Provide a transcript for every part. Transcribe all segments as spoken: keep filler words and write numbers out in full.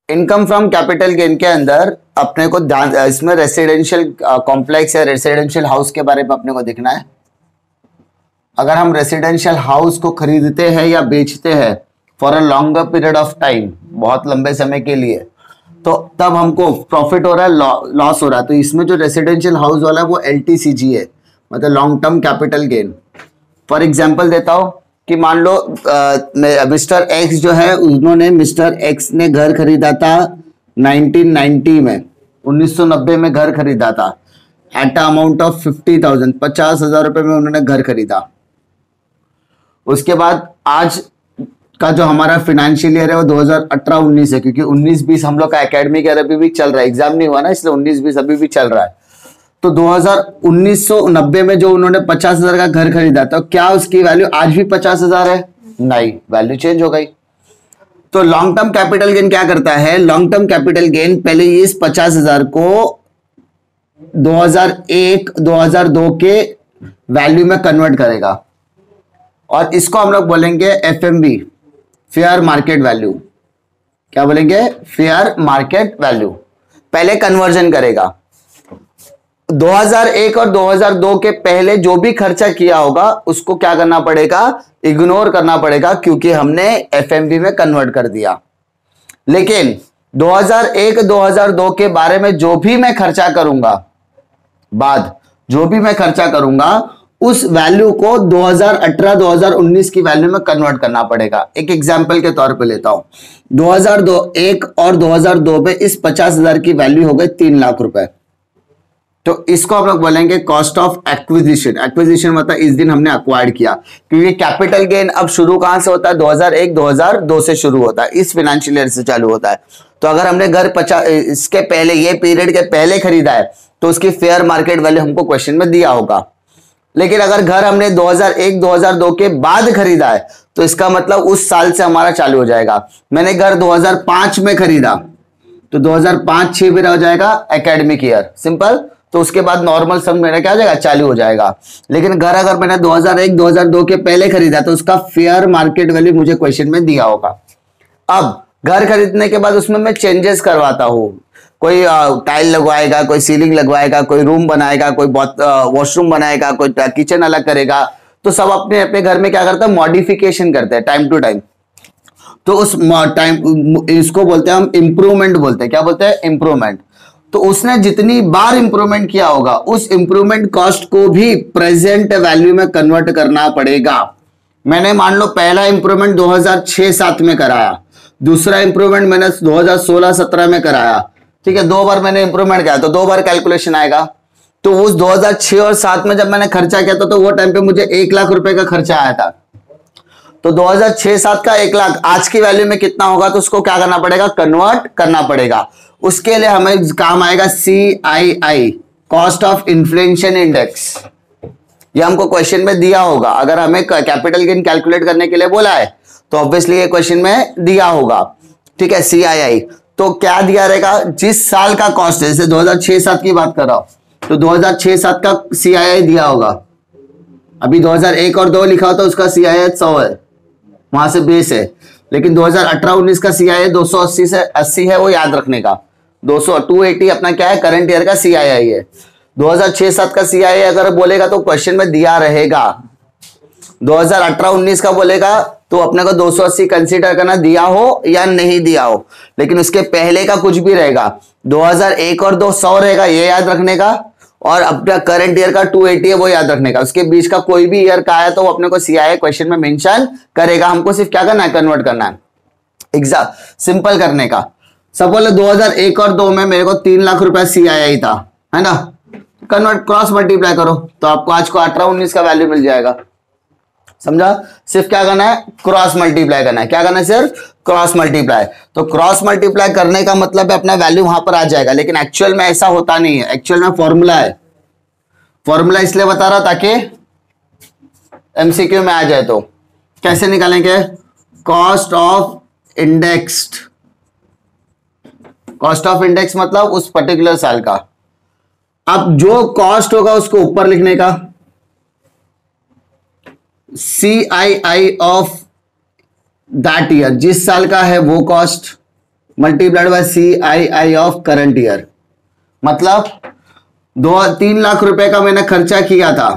Income from capital gain के अंदर अपने को ध्यान, इसमें रेसिडेंशियल कॉम्प्लेक्स या रेसिडेंशियल हाउस के बारे में अपने को देखना है। अगर हम रेसिडेंशियल हाउस को खरीदते हैं या बेचते हैं for a longer period of time, बहुत लंबे समय के लिए, तो तब हमको प्रॉफिट हो रहा है, लॉस हो रहा है। तो इसमें जो रेसिडेंशियल हाउस वाला है वो एल टी सी जी है, मतलब long term capital gain. For example देता हूं कि मान लो मिस्टर एक्स जो है, उन्होंने मिस्टर एक्स ने घर खरीदा था नाइनटीन नाइंटी में, उन्नीस सौ नब्बे में घर खरीदा था at amount of fifty thousand, पचास हजार रुपए में उन्होंने घर खरीदा। उसके बाद आज का जो हमारा फाइनेंशियल ईयर है वो दो हज़ार अठारह उन्नीस है, क्योंकि उन्नीस बीस हम लोग का एकेडमिक ईयर अभी भी चल रहा है, एग्जाम नहीं हुआ ना, इसलिए उन्नीस बीस अभी भी चल रहा है। तो दो हज़ार उन्नीस सौ नब्बे में जो उन्होंने पचास हजार का घर खरीदा था, क्या उसकी वैल्यू आज भी पचास हजार है? नहीं, वैल्यू चेंज हो गई। तो लॉन्ग टर्म कैपिटल गेन क्या करता है? लॉन्ग टर्म कैपिटल गेन पहले इस पचास हजार को दो हज़ार एक दो हज़ार दो के वैल्यू में कन्वर्ट करेगा, और इसको हम लोग बोलेंगे F M V, fair market value. क्या बोलेंगे? Fair market value. पहले कन्वर्जन करेगा। दो हज़ार एक और दो हज़ार दो के पहले जो भी खर्चा किया होगा उसको क्या करना पड़ेगा? इग्नोर करना पड़ेगा, क्योंकि हमने एफ एम वी में कन्वर्ट कर दिया। लेकिन दो हज़ार एक दो हज़ार दो के बारे में जो भी मैं खर्चा करूंगा, बाद जो भी मैं खर्चा करूंगा उस वैल्यू को दो हज़ार अठारह दो हज़ार उन्नीस की वैल्यू में कन्वर्ट करना पड़ेगा। एक एग्जांपल के तौर पे लेता हूं, दो हज़ार दो एक और दो हज़ार दो में इस पचास हजार की वैल्यू हो गई तीन लाख रुपए। तो इसको हम लोग बोलेंगे कॉस्ट ऑफ एक्विजिशन। एक्विजिशन मतलब इस दिन हमने अक्वायर्ड किया, क्योंकि कैपिटल गेन अब शुरू कहां से होता है? दो हज़ार एक दो हज़ार दो से शुरू होता है, इस फाइनेंशियल ईयर से चालू होता है। तो अगर हमने घर पचास इसके पहले, ये पीरियड के पहले खरीदा है, तो उसकी फेयर मार्केट वैल्यू हमको क्वेश्चन में दिया होगा। लेकिन अगर घर हमने दो हज़ार एक दो हज़ार दो के बाद खरीदा है, तो इसका मतलब उस साल से हमारा चालू हो जाएगा। मैंने घर दो हज़ार पाँच में खरीदा, तो दो हज़ार पाँच छह भी रह जाएगा एकेडमिक ईयर, सिंपल। तो उसके बाद नॉर्मल सम मेरा क्या हो जाएगा? चालू हो जाएगा। लेकिन घर अगर मैंने दो हज़ार एक दो हज़ार दो के पहले खरीदा, तो उसका फेयर मार्केट वैल्यू मुझे क्वेश्चन में दिया होगा। अब घर खरीदने के बाद उसमें मैं चेंजेस करवाता हूं, कोई टाइल लगवाएगा, कोई सीलिंग लगवाएगा, कोई रूम बनाएगा, कोई वॉशरूम बनाएगा, कोई किचन अलग करेगा। तो सब अपने अपने घर में क्या करता है? मॉडिफिकेशन करते हैं टाइम टू टाइम। तो उस टाइम, इसको बोलते हैं हम इंप्रूवमेंट बोलते हैं। क्या बोलते हैं? इंप्रूवमेंट। तो उसने जितनी बार इंप्रूवमेंट किया होगा, उस इंप्रूवमेंट कॉस्ट को भी प्रेजेंट वैल्यू में कन्वर्ट करना पड़ेगा। मैंने मान लो पहला इंप्रूवमेंट दो हज़ार छह सात में कराया, दूसरा इंप्रूवमेंट मैंने दो हज़ार सोलह सत्रह में कराया, ठीक है, दो बार मैंने इंप्रूवमेंट किया, तो दो बार कैलकुलेशन आएगा। तो उस दो हज़ार छह और सात में जब मैंने खर्चा किया था, तो वो टाइम पे मुझे एक लाख रुपए का खर्चा आया था। तो दो हज़ार छह सात का एक लाख आज की वैल्यू में कितना होगा? तो उसको क्या करना पड़ेगा? कन्वर्ट करना पड़ेगा। उसके लिए हमें काम आएगा C I I, cost of inflation index. ये हमको क्वेश्चन में दिया होगा। अगर हमें कैपिटल गेन कैलकुलेट करने के लिए बोला है, तो ऑब्वियसली ये क्वेश्चन में दिया होगा, ठीक है, सी आई आई। तो क्या दिया रहेगा? जिस साल का कॉस्ट है, जैसे दो हज़ार छह सात की बात कर रहा हूं, तो दो हज़ार छह सात का सी आई आई दिया होगा। अभी दो हज़ार एक और दो लिखा हो तो उसका सी आई आई सौ है, वहां से बेस है। लेकिन दो हज़ार अठारह उन्नीस का सी आई आई दो सौ अस्सी से अस्सी है, वो याद रखने का। दो सौ टू एटी अपना क्या है? करंट ईयर का सी आई आई है। दो हज़ार छह सात का सी आई आई अगर बोलेगा तो क्वेश्चन में दिया रहेगा। दो हज़ार अठारह उन्नीस का बोलेगा तो अपने को दो सौ अस्सी कंसीडर करना, दिया हो या नहीं दिया हो। लेकिन उसके पहले का कुछ भी रहेगा, दो हज़ार एक और दो सौ रहेगा, ये याद रखने का। और अपना करंट ईयर का दो सौ अस्सी है, वो याद रखने का। उसके बीच का कोई भी ईयर का आया तो वो अपने को सी आई आई क्वेश्चन में मेंशन करेगा। हमको सिर्फ क्या करना है? कन्वर्ट करना है, एग्जाम सिंपल करने का। सपोज दो हज़ार एक और दो में मेरे को तीन लाख रुपया सी आई आई था, है ना, कन्वर्ट क्रॉस मल्टीप्लाई करो तो आपको आज को अठारह उन्नीस का वैल्यू मिल जाएगा। समझा? सिर्फ क्या करना है? क्रॉस मल्टीप्लाई करना है। क्या करना है? सिर्फ क्रॉस मल्टीप्लाई। तो क्रॉस मल्टीप्लाई करने का मतलब है अपना वैल्यू वहां पर आ जाएगा। लेकिन एक्चुअल में ऐसा होता नहीं है। एक्चुअल में फॉर्मूला है। फॉर्मूला इसलिए बता रहा ताकि एमसीक्यू में आ जाए। तो कैसे निकालेंगे? Cost of indexed. Cost of index मतलब उस पर्टिकुलर साल का। अब जो कॉस्ट होगा उसको ऊपर लिखने का, C I I of that year, जिस साल का है वो cost, multiplied by C I I of current year. मतलब दो तीन लाख रुपए का मैंने खर्चा किया था।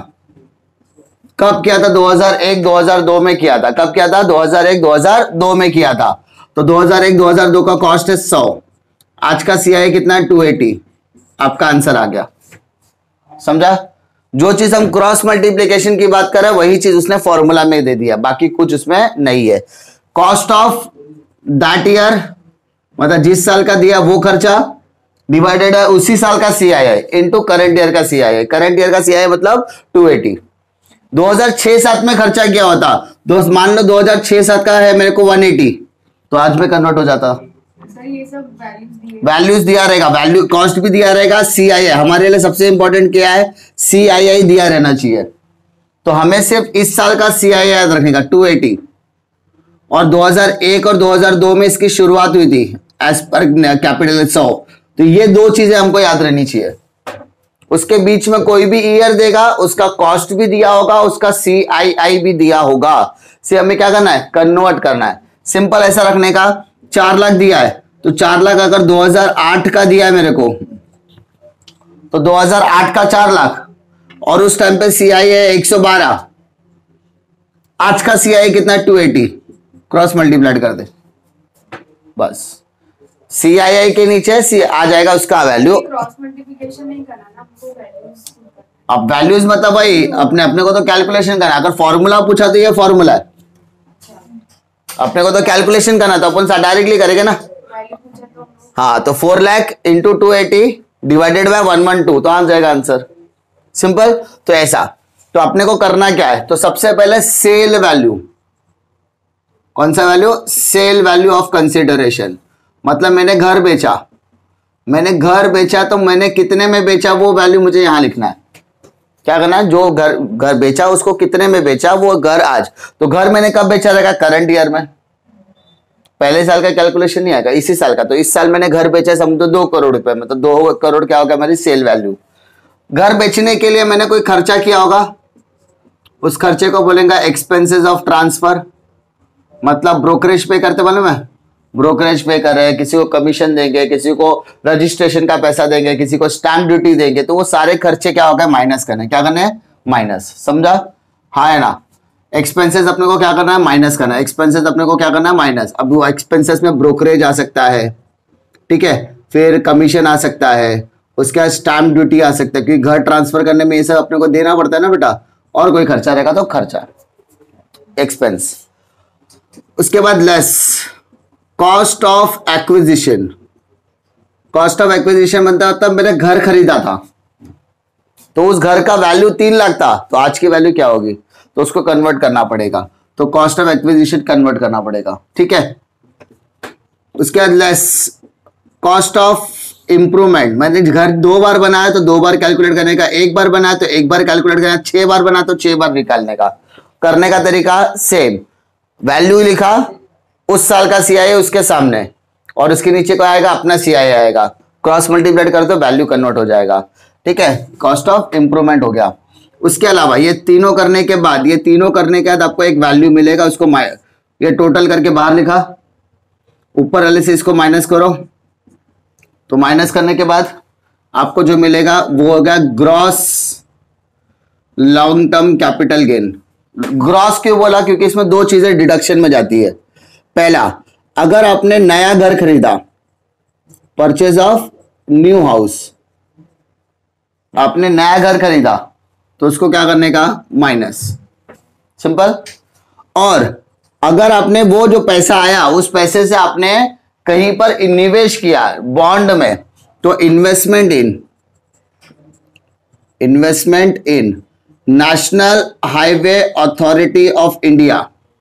कब किया था? दो हज़ार एक दो हज़ार दो में किया था। कब किया था? दो हज़ार एक दो हज़ार दो में किया था। तो दो हज़ार एक दो हज़ार दो का कॉस्ट है सौ, आज का सीआईए कितना है? दो सौ अस्सी। आपका आंसर आ गया। समझा? जो चीज हम क्रॉस मल्टीप्लिकेशन की बात कर रहे हैं वही चीज उसने फॉर्मूला में दे दिया, बाकी कुछ उसमें नहीं है। कॉस्ट ऑफ दैट ईयर मतलब जिस साल का दिया वो खर्चा डिवाइडेड है उसी साल का सीआईए इनटू करंट ईयर का सीआईए। करंट ईयर का सीआईए मतलब दो सौ अस्सी। दो हज़ार छह सात में खर्चा किया होता, दोस्त मान लो दो हज़ार छह सात का है मेरे को एक सौ अस्सी, तो आज में कन्वर्ट हो जाता। ये सब वैल्यूज वैल्यूज दिया रहेगा, वैल्यू कॉस्ट भी दिया रहेगा, सीआईए हमारे लिए सबसे इंपॉर्टेंट क्या है? सीआईए दिया रहना चाहिए। तो हमें सिर्फ इस साल का सीआईए याद रखने का दो सौ अस्सी, और दो हज़ार एक और दो हज़ार दो में इसकी शुरुआत हुई थी एज पर कैपिटल सौ। तो ये दो चीजें हमको याद रहनी चाहिए। उसके बीच में कोई भी ईयर देगा उसका कॉस्ट भी दिया होगा, उसका सीआईआई भी दिया होगा। से हमें क्या करना है? कन्वर्ट करना है। सिंपल ऐसा रखने का, चार लाख दिया है तो चार लाख अगर दो हज़ार आठ का दिया है मेरे को तो दो हज़ार आठ का चार लाख, और उस टाइम पे सीआईए है एक सौ बारह, आज का सीआईए कितना है? दो सौ अस्सी। क्रॉस मल्टीप्लाइड कर दे बस। सीआईआई के नीचे सी आ जाएगा उसका वैल्यू। क्रॉस मल्टीप्लिकेशन नहीं करना ना, हमको वैल्यूज। अब वैल्यूज मतलब भाई अपने अपने को तो कैलकुलेशन करना। अगर फॉर्मूला पूछा तो ये फॉर्मूला है, अपने को तो कैलकुलेशन करना तो अपन डायरेक्टली करेंगे ना। हाँ, तो four lakh into two eighty divided by one one two, तो आ जाएगा आंसर। सिंपल। तो ऐसा तो अपने को करना क्या है? तो सबसे पहले सेल वैल्यू, कौन सा value? Sale value of consideration. मतलब मैंने घर बेचा, मैंने घर बेचा तो मैंने कितने में बेचा वो वैल्यू मुझे यहां लिखना है। क्या करना है? जो घर घर बेचा उसको कितने में बेचा वो घर आज। तो घर मैंने कब बेचा रहेगा? करंट ईयर में। पहले साल का कैलकुलेशन नहीं आएगा, इसी साल का। तो इस साल मैंने घर बेचा समझो दो करोड़ रुपए में, तो दो करोड़ क्या होगा मेरी सेल वैल्यू। घर बेचने के लिए मैंने कोई खर्चा किया होगा, उस खर्चे को बोलेंगे एक्सपेंसेस ऑफ ट्रांसफर। मतलब ब्रोकरेज पे करते बोले मैं, ब्रोकरेज पे कर रहे हैं, किसी को कमीशन देंगे, किसी को रजिस्ट्रेशन का पैसा देंगे, किसी को स्टैंप ड्यूटी देंगे, तो वो सारे खर्चे क्या होगा? माइनस करने। क्या करने हैं? माइनस। समझा? हाँ है ना। एक्सपेंसेस अपने को क्या करना है? माइनस करना है। एक्सपेंसेस अपने को क्या करना है? माइनस। अब वो एक्सपेंसेस में ब्रोकरेज आ सकता है, ठीक है, फिर कमीशन आ सकता है, उसके बाद स्टैंप ड्यूटी आ सकता है, क्योंकि घर ट्रांसफर करने में ये सब अपने को देना पड़ता है ना बेटा। और कोई खर्चा रहेगा तो खर्चा, एक्सपेंस। उसके बाद less cost of acquisition. Cost of acquisition बनता है तब मैंने घर खरीदा था तो उस घर का वैल्यू तीन लाख था, तो आज की वैल्यू क्या होगी? तो उसको कन्वर्ट करना पड़ेगा, तो कॉस्ट ऑफ एक्विजिशन कन्वर्ट करना पड़ेगा, ठीक है। उसके बाद लेस कॉस्ट ऑफ इंप्रूवमेंट। मैंने घर दो बार बनाया तो दो बार कैलकुलेट करने का, एक बार बनाया तो एक बार कैलकुलेट करना, छह बार बना तो छह बार निकालने का। करने का तरीका सेम, वैल्यू लिखा, उस साल का सीआईए उसके सामने, और उसके नीचे को आएगा अपना सीआईए आएगा, क्रॉस मल्टीप्लाइड कर दो वैल्यू कन्वर्ट हो जाएगा, ठीक है। कॉस्ट ऑफ इंप्रूवमेंट हो गया। उसके अलावा ये तीनों करने के बाद ये तीनों करने के बाद आपको एक वैल्यू मिलेगा, उसको ये टोटल करके बाहर लिखा, ऊपर वाले से इसको माइनस करो, तो माइनस करने के बाद आपको जो मिलेगा वो होगा gross long term capital gain. Gross क्यों बोला? क्योंकि इसमें दो चीजें डिडक्शन में जाती है। पहला, अगर आपने नया घर खरीदा, परचेज ऑफ न्यू हाउस, आपने नया घर खरीदा तो उसको क्या करने का? Minus, simple. और अगर आपने वो जो पैसा आया उस पैसे से आपने कहीं पर निवेश किया बॉन्ड में, तो investment in investment in National Highway Authority of India,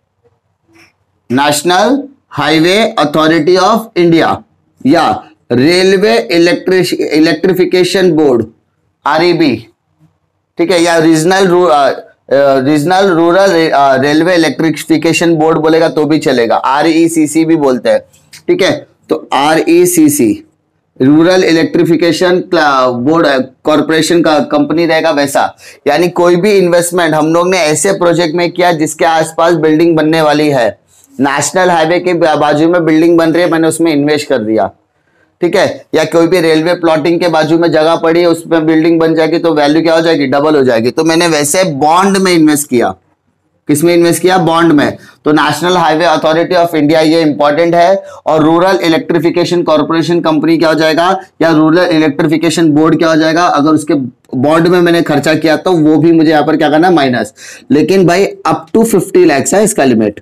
National Highway Authority of India, या railway electric electrification board REB, ठीक है, या regional regional rural railway electrification board बोलेगा तो भी चलेगा, आरईसीसी भी बोलते हैं, ठीक है। तो RECC rural electrification board corporation का कंपनी रहेगा वैसा। यानी कोई भी इन्वेस्टमेंट हम लोग ने ऐसे प्रोजेक्ट में किया जिसके आसपास बिल्डिंग बनने वाली है, नेशनल हाईवे के बाजू में बिल्डिंग बन रही है, मैंने उसमें इन्वेस्ट कर दिया, ठीक है। या कोई भी रेलवे प्लॉटिंग के बाजू में जगह पड़ी है, उसमें बिल्डिंग बन जाएगी तो वैल्यू क्या हो जाएगी, डबल हो जाएगी। तो मैंने वैसे बॉन्ड में इन्वेस्ट किया। किसमें इन्वेस्ट किया, बॉन्ड में। तो National Highway Authority of India ये इंपॉर्टेंट है, और रूरल इलेक्ट्रिफिकेशन कॉर्पोरेशन कंपनी क्या हो जाएगा, या रूरल इलेक्ट्रिफिकेशन बोर्ड क्या हो जाएगा। अगर उसके बॉन्ड में मैंने खर्चा किया तो वो भी मुझे यहाँ पर क्या करना, माइनस। लेकिन भाई अप टू फिफ्टी लैक्स है इसका लिमिट।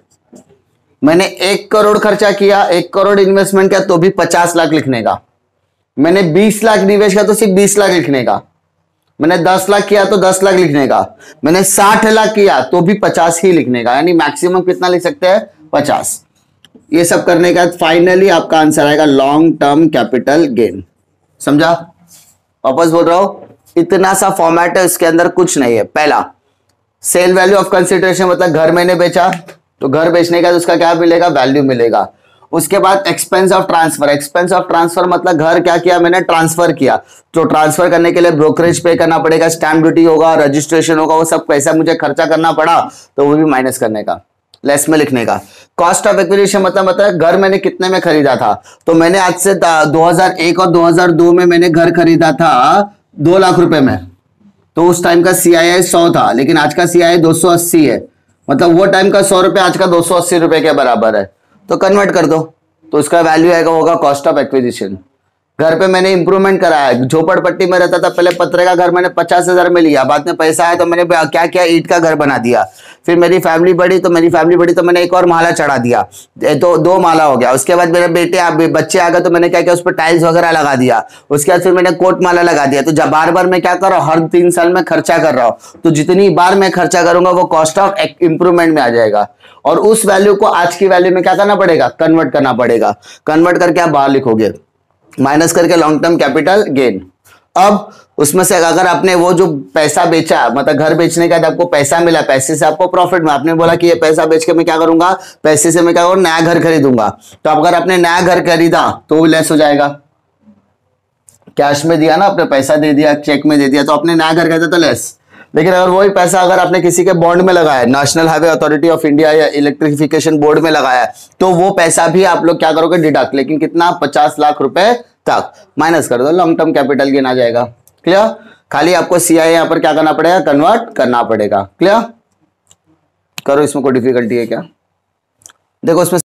मैंने एक करोड़ खर्चा किया, एक करोड़ इन्वेस्टमेंट किया तो भी पचास लाख लिखने का। मैंने बीस लाख निवेश किया तो सिर्फ बीस लाख लिखने का। मैंने दस लाख किया तो दस लाख लिखने का। मैंने साठ लाख किया तो भी पचास ही लिखने का। यानी मैक्सिमम कितना लिख सकते हैं, पचास। ये सब करने का फाइनली आपका आंसर आएगा लॉन्ग टर्म कैपिटल गेन। समझा? वापस बोल रहा हूं, इतना सा फॉर्मेट है, इसके अंदर कुछ नहीं है। पहला, सेल वैल्यू ऑफ कंसिडरेशन, मतलब घर मैंने बेचा तो घर बेचने का तो उसका क्या मिलेगा, वैल्यू मिलेगा। उसके बाद expense of transfer, expense of transfer मतलब घर क्या किया मैंने, ट्रांसफर किया। तो ट्रांसफर करने के लिए ब्रोकरेज पे करना पड़ेगा, स्टैंप ड्यूटी होगा, रजिस्ट्रेशन होगा, वो सब पैसा मुझे खर्चा करना पड़ा तो वो भी माइनस करने का, लेस में लिखने का। कॉस्ट ऑफ एक्विजिशन मतलब मतलब घर मैंने कितने में खरीदा था। तो मैंने आज से दो हज़ार एक और दो हज़ार दो में मैंने घर खरीदा था दो लाख रुपए में, तो उस टाइम का सी आई आई सौ था, लेकिन आज का सी आई आई दो सौ अस्सी है। मतलब वो टाइम का सौ रुपए आज का दो सौ अस्सी रुपए के बराबर है। तो कन्वर्ट कर दो तो उसका वैल्यू आएगा होगा कॉस्ट ऑफ एक्विजिशन। घर पे मैंने इंप्रूवमेंट कराया, झोपड़पट्टी में रहता था, पहले पत्रे का घर मैंने पचास हजार में लिया, बाद में पैसा आया तो मैंने क्या किया, ईंट का घर बना दिया। फिर मेरी फैमिली बढ़ी तो मेरी फैमिली बढ़ी तो मैंने एक और माला चढ़ा दिया, तो दो माला हो गया। उसके बाद मेरे बेटे बच्चे आ गए तो मैंने क्या किया, उस पर टाइल्स वगैरह लगा दिया। उसके बाद फिर मैंने कोट माला लगा दिया। तो जब बार बार मैं क्या कर रहा हूँ, हर तीन साल में खर्चा कर रहा हूँ, तो जितनी बार मैं खर्चा करूंगा वो कॉस्ट ऑफ इंप्रूवमेंट में आ जाएगा, और उस वैल्यू को आज की वैल्यू में क्या करना पड़ेगा, कन्वर्ट करना पड़ेगा। कन्वर्ट करके आप बाहर लिखोगे, माइनस करके लॉन्ग टर्म कैपिटल गेन। अब उसमें से अगर आपने वो जो पैसा बेचा, मतलब घर बेचने के बाद आपको पैसा मिला, पैसे से आपको प्रॉफिट में, आपने बोला कि ये पैसा बेच के मैं क्या करूंगा, पैसे से मैं क्या करूंगा, नया घर खरीदूंगा। तो अगर आपने नया घर खरीदा तो वो लेस हो जाएगा। कैश में दिया ना आपने, पैसा दे दिया, चेक में दे दिया, तो आपने नया घर खरीदा तो लेस। लेकिन अगर वही पैसा अगर आपने किसी के बॉन्ड में लगाया, National Highway Authority of India या इलेक्ट्रिफिकेशन बोर्ड में लगाया, तो वो पैसा भी आप लोग क्या करोगे, डिडक्ट। लेकिन कितना, पचास लाख रुपए तक माइनस कर दो, लॉन्ग टर्म कैपिटल गेन आ जाएगा। क्लियर? खाली आपको सीआई यहां पर क्या करना पड़ेगा, कन्वर्ट करना पड़ेगा। क्लियर? करो, इसमें कोई डिफिकल्टी है क्या? देखो इसमें